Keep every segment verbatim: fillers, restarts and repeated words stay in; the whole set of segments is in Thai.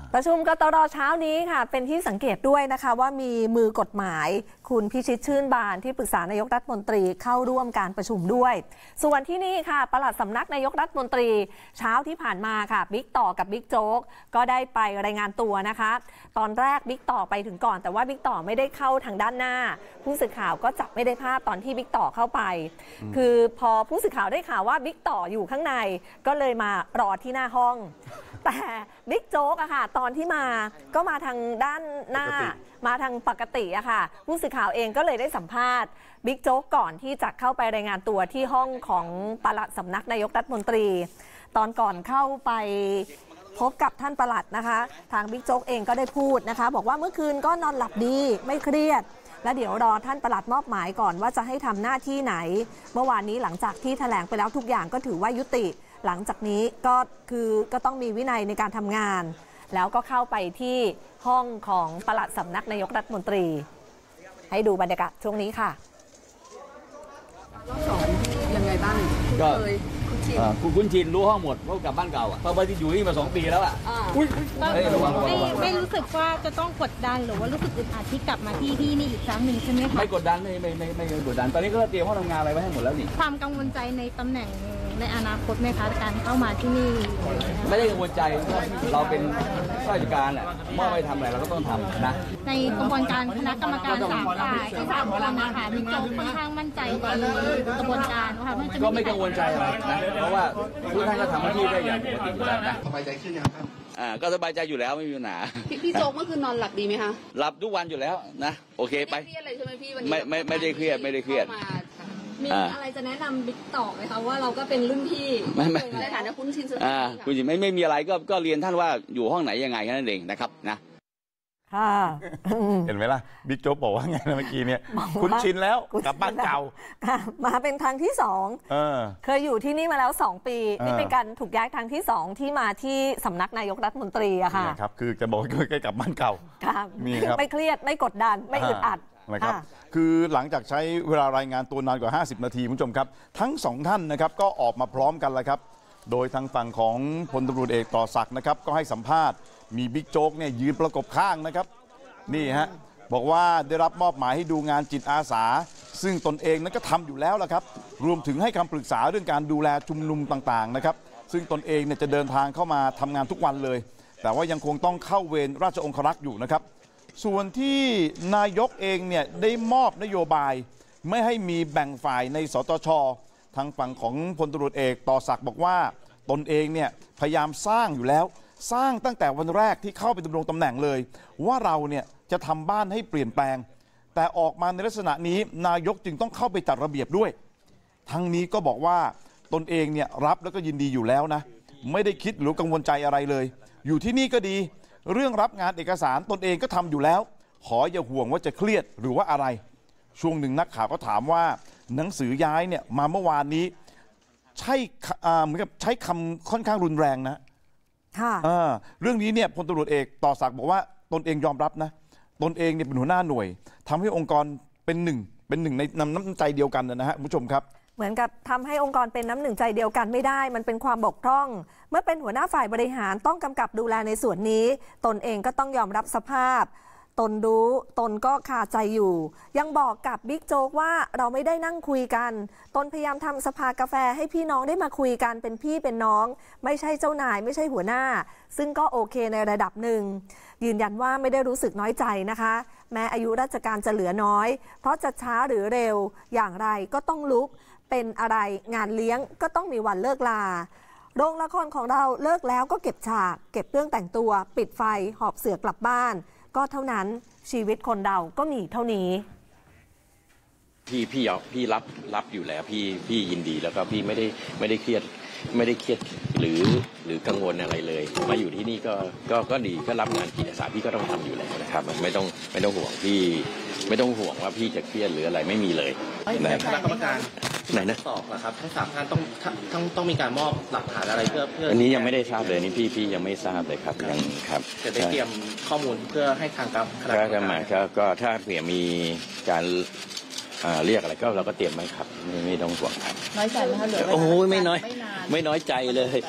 ประชุมกตร.เช้านี้ค่ะเป็นที่สังเกตด้วยนะคะว่ามีมือกฎหมายคุณพิชิตชื่นบานที่ปรึกษานายกรัฐมนตรีเข้าร่วมการประชุมด้วยส่วนที่นี่ค่ะปลัดสำนักนายกรัฐมนตรีเช้าที่ผ่านมาค่ะบิ๊กต่อกับบิ๊กโจ๊กก็ได้ไปรายงานตัวนะคะตอนแรกบิ๊กต่อไปถึงก่อนแต่ว่าบิ๊กต่อไม่ได้เข้าทางด้านหน้าผู้สื่อข่าวก็จับไม่ได้ภาพตอนที่บิ๊กต่อเข้าไปคือพอผู้สื่อข่าวได้ข่าวว่าบิ๊กต่ออยู่ข้างในก็เลยมารอที่หน้าห้องแต่บิ๊กโจ๊กอะค่ะตอนที่มาก็มาทางด้านหน้ามาทางปกติอะค่ะผู้สื่อข่าวเองก็เลยได้สัมภาษณ์บิ๊กโจ๊กก่อนที่จะเข้าไปรายงานตัวที่ห้องของปลัดสำนักนายกรัฐมนตรีตอนก่อนเข้าไปพบกับท่านปลัดนะคะทางบิ๊กโจ๊กเองก็ได้พูดนะคะบอกว่าเมื่อคืนก็นอนหลับดีไม่เครียดและเดี๋ยวรอท่านปลัดมอบหมายก่อนว่าจะให้ทำหน้าที่ไหนเมื่อวานนี้หลังจากที่แถลงไปแล้วทุกอย่างก็ถือว่ายุติหลังจากนี้ก็คือก็ต้องมีวินัยในการทำงานแล้วก็เข้าไปที่ห้องของปลัดสำนักนายกรัฐมนตรีให้ดูบรรยากาศช่วงนี้ค่ะรอบสองยังไงบ้างก็เลยคุณคุ้นชินรู้ห้องหมดเพราะกลับบ้านเก่าอ่ะเพราะว่าที่อยู่นี่มาสองปีแล้วอ่ะไม่รู้สึกว่าจะต้องกดดันหรือว่ารู้สึกอึดอัดที่กลับมาที่ที่นี่อีกครั้งหนึ่งใช่ไหมคะไม่กดดันไม่ไม่ไม่ไม่กดดันตอนนี้ก็เตรียมห้องทำงานอะไรไว้ให้หมดแล้วนี่ความกังวลใจในตำแหน่งในอนาคตไหมคะการเข้ามาที่นี่ไม่ได้กังวลใจเราเป็นข้าราชการแหละเมื่อไม่ทำอะไรเราก็ต้องทำนะในกระบวนการคณะกรรมการสามฝ่ายที่สามคนนะคะมีโจ๊กค่อนข้างมั่นใจในกระบวนการค่ะก็ไม่กังวลใจอะไรนะเพราะว่าทุกท่านก็ทำหน้าที่ได้อย่างปกติอยู่แล้วนะสบายใจขึ้นยังครับอ่าก็สบายใจอยู่แล้วไม่มีปัญหาพี่โจ๊กเมื่อคืนนอนหลับดีไหมคะหลับทุกวันอยู่แล้วนะโอเคไปไม่เครียดเลยใช่ไหมพี่วันนี้ไม่ไม่ไม่ได้เครียดไม่ได้เครียดมีอะไรจะแนะนำบิ๊กต่อไหมคะว่าเราก็เป็นรุ่นพี่ไม่ไม่ในฐานะคุ้นชินสนิทอ่าคุณชินไม่ไม่มีอะไรก็ก็เรียนท่านว่าอยู่ห้องไหนยังไงแค่นั้นเองนะครับนะค่ะเห็นไหมล่ะบิ๊กโจ๊กบอกว่าไงนะเมื่อกี้เนี่ยคุ้นชินแล้วกลับบ้านเก่ามาเป็นครั้งที่สองเคยอยู่ที่นี่มาแล้วสองปีนี่เป็นการถูกย้ายครั้งที่สองที่มาที่สำนักนายกรัฐมนตรีอะค่ะครับคือจะบอกใกล้ๆกลับบ้านเก่ามีครับไม่เครียดไม่กดดันไม่อึดอัดนะครับคือหลังจากใช้เวลารายงานตัวนานกว่าห้าสิบนาทีคุณผู้ชมครับทั้งสองท่านนะครับก็ออกมาพร้อมกันแล้วครับโดยทางฝั่งของพลตำรวจเอกต่อศักดิ์นะครับก็ให้สัมภาษณ์มีบิ๊กโจ๊กเนี่ยยืนประกบข้างนะครับนี่ฮะบอกว่าได้รับมอบหมายให้ดูงานจิตอาสาซึ่งตนเองนั้นก็ทำอยู่แล้วละครับรวมถึงให้คำปรึกษาเรื่องการดูแลชุมนุมต่างๆนะครับซึ่งตนเองเนี่ยจะเดินทางเข้ามาทำงานทุกวันเลยแต่ว่ายังคงต้องเข้าเวรราชองครักษ์อยู่นะครับส่วนที่นายกเองเนี่ยได้มอบนโยบายไม่ให้มีแบ่งฝ่ายในสตช.ทางฝั่งของพลตำรวจเอกต่อศักดิ์บอกว่าตนเองเนี่ยพยายามสร้างอยู่แล้วสร้างตั้งแต่วันแรกที่เข้าไปดำรงตำแหน่งเลยว่าเราเนี่ยจะทำบ้านให้เปลี่ยนแปลงแต่ออกมาในลักษณะนี้นายกจึงต้องเข้าไปจัดระเบียบด้วยทั้งนี้ก็บอกว่าตนเองเนี่ยรับแล้วก็ยินดีอยู่แล้วนะไม่ได้คิดหรือกังวลใจอะไรเลยอยู่ที่นี่ก็ดีเรื่องรับงานเอกสารตนเองก็ทำอยู่แล้วขออย่าห่วงว่าจะเครียดหรือว่าอะไรช่วงหนึ่งนักข่าวก็ถามว่าหนังสือย้ายเนี่ยมาเมื่อวานนี้ใช่เหมือนกับใช้คำค่อนข้างรุนแรงนะค่ะเรื่องนี้เนี่ยพลตำรวจเอกต่อศักดิ์บอกว่าตนเองยอมรับนะตนเองเนี่ยเป็นหัวหน้าหน่วยทำให้องค์กรเป็นหนึ่งเป็นหนึ่งในน้ำใจเดียวกันนะฮะผู้ชมครับเหมือนกับทำให้องค์กรเป็นน้ำหนึ่งใจเดียวกันไม่ได้มันเป็นความบกพร่องเมื่อเป็นหัวหน้าฝ่ายบริหารต้องกำกับดูแลในส่วนนี้ตนเองก็ต้องยอมรับสภาพตนรู้ตนก็คาใจอยู่ยังบอกกับบิ๊กโจ๊กว่าเราไม่ได้นั่งคุยกันตนพยายามทำสภากาแฟให้พี่น้องได้มาคุยกันเป็นพี่เป็นน้องไม่ใช่เจ้านายไม่ใช่หัวหน้าซึ่งก็โอเคในระดับหนึ่งยืนยันว่าไม่ได้รู้สึกน้อยใจนะคะแม้อายุราชการจะเหลือน้อยเพราะจะช้าหรือเร็วอย่างไรก็ต้องลุกเป็นอะไรงานเลี้ยงก็ต้องมีวันเลิกลาโรงละครของเราเลิกแล้วก็เก็บฉากเก็บเครื่องแต่งตัวปิดไฟหอบเสื่อกลับบ้านก็เท่านั้นชีวิตคนเราก็มีเท่านี้พี่พี่พี่รับรับอยู่แล้วพี่พี่ยินดีแล้วก็พี่ไม่ได้ไม่ได้เครียดไม่ได้เครียดหรือหรือกังวลอะไรเลยมาอยู่ที่นี่ก็ก็ก็ดีก็รับงานจิตอาสาพี่ก็ต้องทำอยู่แล้วนะครับไม่ต้องไม่ต้องห่วงพี่ไม่ต้องห่วงว่าพี่จะเครียดหรืออะไรไม่มีเลยในคณะกรรมการไหนนะสอบนะครับทั้งสามท่านต้องต้องต้องมีการมอบหลักฐานอะไรเพื่อเพื่ออันนี้ยังไม่ได้ทราบเลยนี่พี่พี่ยังไม่ทราบเลยครับยังครับจะได้เตรียมข้อมูลเพื่อให้ทางการคณะกรรมการก็ถ้าเผื่อมีการเรียกอะไรก็เราก็เตรียมไว้ครับไม่ไม่ต้องห่วงครับน้อยใจไหมคะเหลือโอ้ยไม่น้อยไม่น้อยใจเลย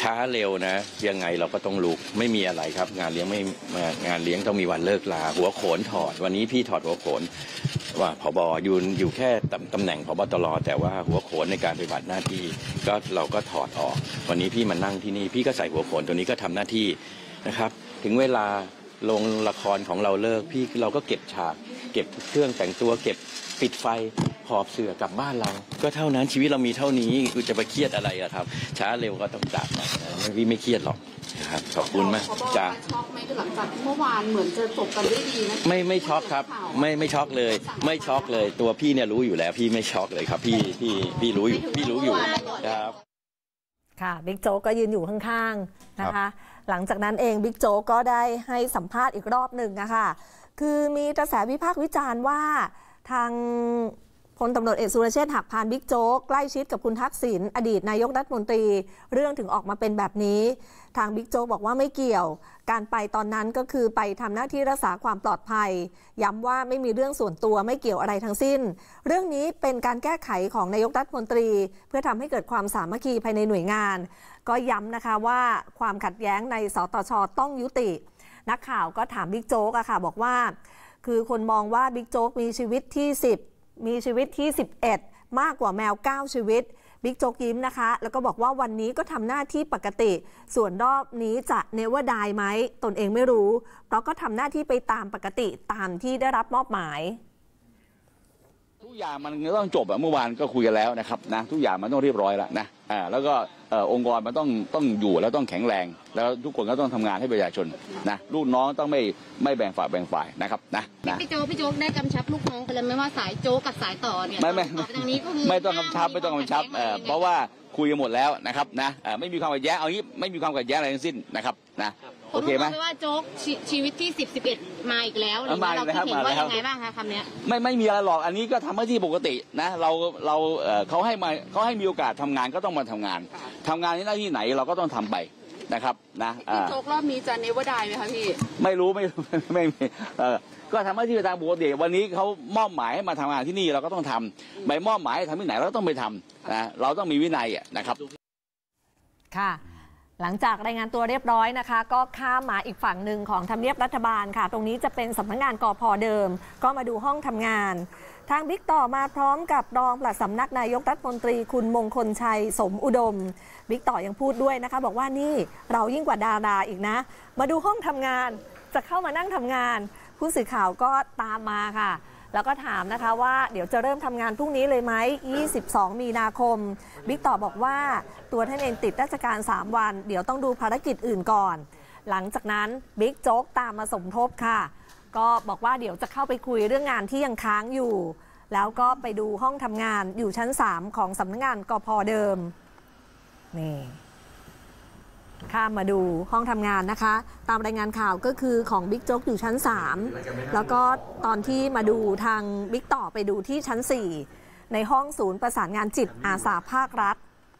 ช้าเร็วนะยังไงเราก็ต้องลุกไม่มีอะไรครับงานเลี้ยงไม่งานเลี้ยงต้องมีวันเลิกลาหัวโขนถอดวันนี้พี่ถอดหัวโขนว่าผบอยู่อยู่แค่ตำแหน่งผบตรแต่ว่าหัวโขนในการปฏิบัติหน้าที่ก็เราก็ถอดออกวันนี้พี่มานั่งที่นี่พี่ก็ใส่หัวโขนตัวนี้ก็ทำหน้าที่นะครับถึงเวลาลงละครของเราเลิกพี่เราก็เก็บฉากเก็บเครื่องแต่งตัวเก็บปิดไฟหอบเสื่อกลับบ้านเราก็เท่านั้นชีวิตเรามีเท่านี้คุณจะไปเครียดอะไรอะครับช้าเร็วก็ต้องจากไปพี่ไม่เครียดหรอกครับขอบคุณมากจ้าช็อกไหมหลังจากเมื่อวานเหมือนจะจบกันด้วยดีนะไม่ไม่ช็อกครับไม่ไม่ช็อกเลยไม่ช็อกเลยตัวพี่เนี่ยรู้อยู่แล้วพี่ไม่ช็อกเลยครับพี่พี่พี่รู้อยู่พี่รู้อยู่ครับค่ะบิ๊กโจ๊กก็ยืนอยู่ข้างๆนะคะหลังจากนั้นเองบิ๊กโจ๊กก็ได้ให้สัมภาษณ์อีกรอบหนึ่งนะคะคือมีกระแสวิพากษ์วิจารณ์ว่าทางพลตำรวจเอกสุรเชษฐ์หักพานบิ๊กโจ๊กใกล้ชิดกับคุณทักษิณอดีตนายกรัฐมนตรีเรื่องถึงออกมาเป็นแบบนี้ทางบิ๊กโจ๊กบอกว่าไม่เกี่ยวการไปตอนนั้นก็คือไปทำหน้าที่รักษาความปลอดภัยย้ำว่าไม่มีเรื่องส่วนตัวไม่เกี่ยวอะไรทั้งสิ้นเรื่องนี้เป็นการแก้ไขของนายกรัฐมนตรีเพื่อทำให้เกิดความสามัคคีภายในหน่วยงานก็ย้ำนะคะว่าความขัดแย้งในสตช.ต้องยุตินักข่าวก็ถามบิ๊กโจ๊กอะค่ะบอกว่าคือคนมองว่าบิ๊กโจ๊กมีชีวิตที่สิบมีชีวิตที่สิบเอ็ดมากกว่าแมวเก้าชีวิตบิ๊กโจ๊กยิ้มนะคะแล้วก็บอกว่าวันนี้ก็ทำหน้าที่ปกติส่วนรอบนี้จะเนวดายไหมตนเองไม่รู้เพราะก็ทำหน้าที่ไปตามปกติตามที่ได้รับมอบหมายทุกอย่างมันต้องจบอะเมื่อวานก็คุยกันแล้วนะครับนะทุกอย่างมันต้องเรียบร้อยแล้วนะอ่าแล้วก็องค์กรมันต้องต้องอยู่แล้วต้องแข็งแรงแล้วทุกคนก็ต้องทำงานให้ประชาชนนะลูกน้องต้องไม่ไม่แบ่งฝ่ายแบ่งฝ่ายนะครับนะนะพี่โจ๊กพี่โจ๊กได้กำชับลูกน้องไปเลยไหมว่าสายโจ๊กกับสายต่อเนี่ยไม่ไม่ตรงนี้ก็คือไม่ต้องกำชับไม่ต้องกำชับเพราะว่าคุยกันหมดแล้วนะครับนะไม่มีความขัดแย้งเอางี้ไม่มีความขัดแย้งอะไรทั้งสิ้นนะครับนะโอเคไหมว่าโจ๊กชีวิตที่สิบ สิบเอ็ดมาอีกแล้วเราคิดเห็นว่ายังไงบ้างคะคำนี้ไม่ไม่มีอะไรหรอกอันนี้ก็ทำหน้าที่ปกตินะเราเราเขาให้มาเขาให้มีโอกาสทำงานก็ต้องมาทำงานทำงานที่หน้าที่ไหนเราก็ต้องทำไปนะครับนะพี่โจ๊กรอบนี้จะเนวดายไหมคะพี่ไม่รู้ไม่ไม่ไม่ก็ทำหน้าที่ไปตามปกติวันนี้เขามอบหมายให้มาทำงานที่นี่เราก็ต้องทำใบมอบหมายให้ทำที่ไหนเราก็ต้องไปทำนะเราต้องมีวินัยนะครับค่ะหลังจากรายงานตัวเรียบร้อยนะคะก็ข้ามมาอีกฝั่งหนึ่งของทำเนียบรัฐบาลค่ะตรงนี้จะเป็นสำนักงานกพ.เดิมก็มาดูห้องทำงานทางบิ๊กต่อมาพร้อมกับรองปลัดสำนักนายกรัฐมนตรีคุณมงคลชัยสมอุดมบิ๊กต่อยังพูดด้วยนะคะบอกว่านี่เรายิ่งกว่าดาราอีกนะมาดูห้องทำงานจะเข้ามานั่งทำงานผู้สื่อข่าวก็ตามมาค่ะแล้วก็ถามนะคะว่าเดี๋ยวจะเริ่มทำงานพรุ่งนี้เลยไหมยี่สิบสองมีนาคมบิ๊กต่อบอกว่าตัวท่านเองติดราชการสามวันเดี๋ยวต้องดูภารกิจอื่นก่อนหลังจากนั้นบิ๊กโจ๊กตามมาสมทบค่ะก็บอกว่าเดี๋ยวจะเข้าไปคุยเรื่องงานที่ยังค้างอยู่แล้วก็ไปดูห้องทำงานอยู่ชั้นสามของสำนักงานกพ.เดิมนี่ข้ามมาดูห้องทำงานนะคะตามรายงานข่าวก็คือของบิ๊กโจ๊กอยู่ชั้นสามแล้วก็ตอนที่มาดูทางบิ๊กต่อไปดูที่ชั้นสี่ในห้องศูนย์ประสานงานจิตอาสาภาครัฐ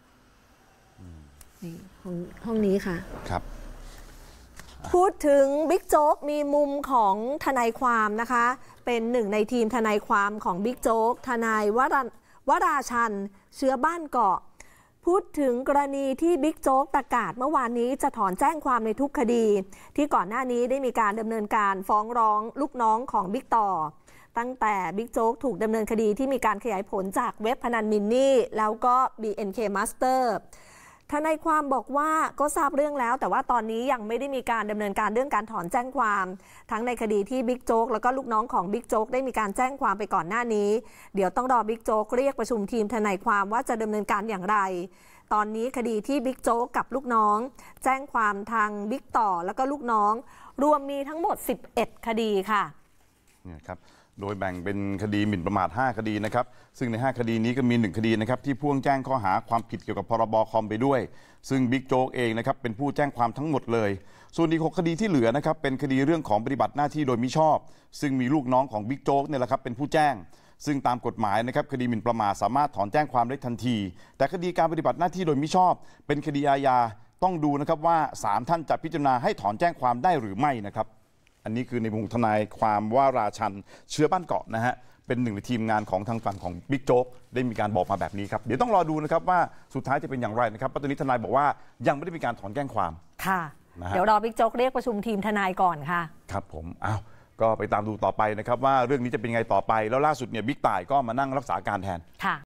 นี่ห้องห้องนี้ค่ะครับพูดถึงบิ๊กโจ๊กมีมุมของทนายความนะคะเป็นหนึ่งในทีมทนายความของบิ๊กโจ๊กทนายวราวราชันเชื้อบ้านเกาะพูดถึงกรณีที่บิ๊กโจ๊กประกาศเมื่อวานนี้จะถอนแจ้งความในทุกคดีที่ก่อนหน้านี้ได้มีการดำเนินการฟ้องร้องลูกน้องของบิ๊กต่อตั้งแต่บิ๊กโจ๊กถูกดำเนินคดีที่มีการขยายผลจากเว็บพนันมินนี่แล้วก็ บี เอ็น เค Master ทนายความบอกว่าก็ทราบเรื่องแล้วแต่ว่าตอนนี้ยังไม่ได้มีการดำเนินการเรื่องการถอนแจ้งความทั้งในคดีที่บิ๊กโจ๊กแล้วก็ลูกน้องของบิ๊กโจ๊กได้มีการแจ้งความไปก่อนหน้านี้เดี๋ยวต้องรอบิ๊กโจ๊กเรียกประชุมทีมทนายความว่าจะดำเนินการอย่างไรตอนนี้คดีที่บิ๊กโจ๊กกับลูกน้องแจ้งความทางบิ๊กต่อแล้วก็ลูกน้องรวมมีทั้งหมดสิบเอ็ดคดีค่ะเนี่ยครับโดยแบ่งเป็นคดีหมิ่นประมาทห้าคดีนะครับซึ่งในห้าคดีนี้ก็มีหนึ่งคดีนะครับที่พ่วงแจ้งข้อหาความผิดเกี่ยวกับพรบคอมไปด้วยซึ่งบิ๊กโจ๊กเองนะครับเป็นผู้แจ้งความทั้งหมดเลยส่วนอีกหกคดีที่เหลือนะครับเป็นคดีเรื่องของปฏิบัติหน้าที่โดยมิชอบซึ่งมีลูกน้องของบิ๊กโจ๊กเนี่ยแหละครับเป็นผู้แจ้งซึ่งตามกฎหมายนะครับคดีหมิ่นประมาทสามารถถอนแจ้งความได้ทันทีแต่คดีการปฏิบัติหน้าที่โดยมิชอบเป็นคดีอาญาต้องดูนะครับว่าศาลท่านจะพิจารณาให้ถอนแจ้งความได้หรือไม่นะครับอันนี้คือในมุมทนายความว่าราชันเชื้อบ้านเกาะนะฮะเป็นหนึ่งในทีมงานของทางฝั่งของบิ๊กโจ๊กได้มีการบอกมาแบบนี้ครับเดี๋ยวต้องรอดูนะครับว่าสุดท้ายจะเป็นอย่างไรนะครับเพราะตอนนี้ทนายบอกว่ายังไม่ได้มีการถอนแจ้งความค่ะเดี๋ยวรอบิ๊กโจ๊กเรียกประชุมทีมทนายก่อนค่ะครับผมอ้าวก็ไปตามดูต่อไปนะครับว่าเรื่องนี้จะเป็นไงต่อไปแล้วล่าสุดเนี่ยบิ๊กต่ายก็มานั่งรักษาการแทน